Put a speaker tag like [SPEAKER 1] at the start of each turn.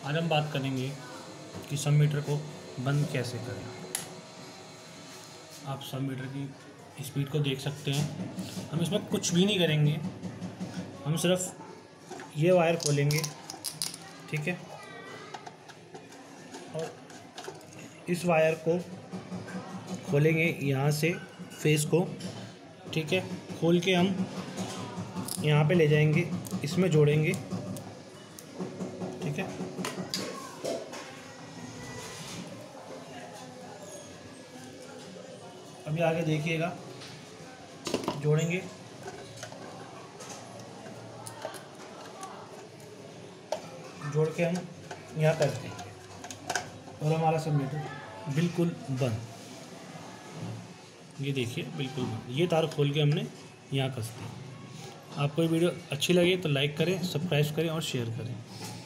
[SPEAKER 1] आज हम बात करेंगे कि सब मीटर को बंद कैसे करें। आप सब मीटर की स्पीड को देख सकते हैं। हम इसमें कुछ भी नहीं करेंगे, हम सिर्फ ये वायर खोलेंगे, ठीक है, और इस वायर को खोलेंगे यहाँ से फेस को, ठीक है। खोल के हम यहाँ पे ले जाएंगे, इसमें जोड़ेंगे, ठीक है। अभी आगे देखिएगा, जोड़ेंगे, जोड़ के हम यहाँ कर देंगे और हमारा सब मीटर बिल्कुल बंद। ये देखिए बिल्कुल बंद। ये तार खोल के हमने यहाँ कस दी। आपको ये वीडियो अच्छी लगे तो लाइक करें, सब्सक्राइब करें और शेयर करें।